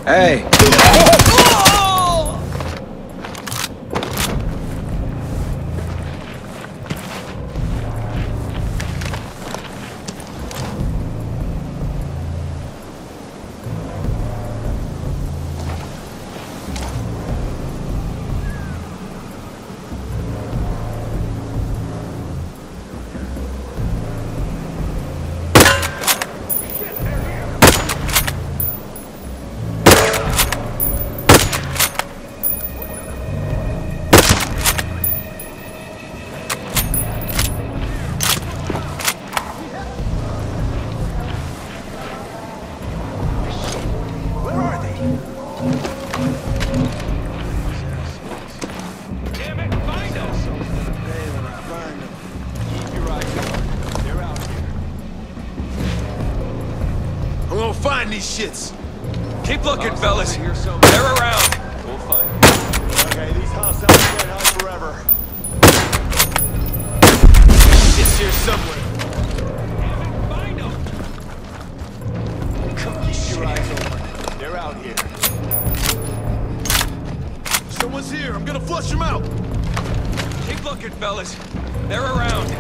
Hey! Find these shits. Keep looking, fellas. They're around. We'll find them. Okay, these hostiles can't hide forever. Shit's here somewhere. Find them. Come on, keep your eyes open. They're out here. Someone's here. I'm gonna flush them out. Keep looking, fellas. They're around.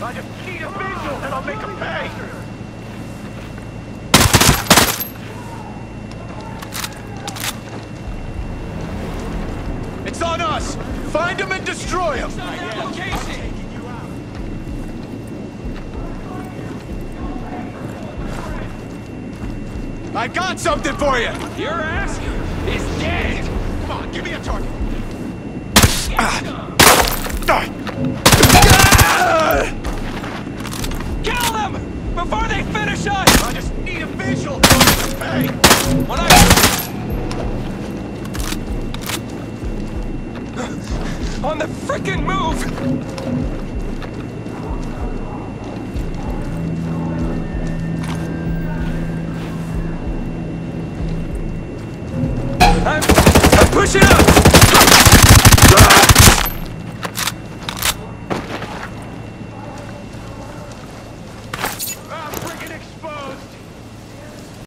I just need a visual and I'll make him pay! It's on us! Find him and destroy him! I got something for you! Your ass is dead! Come on, give me a target! Kill them! Before they finish us! I just need a visual! Hey! When I... On the frickin' move! I'm pushing up!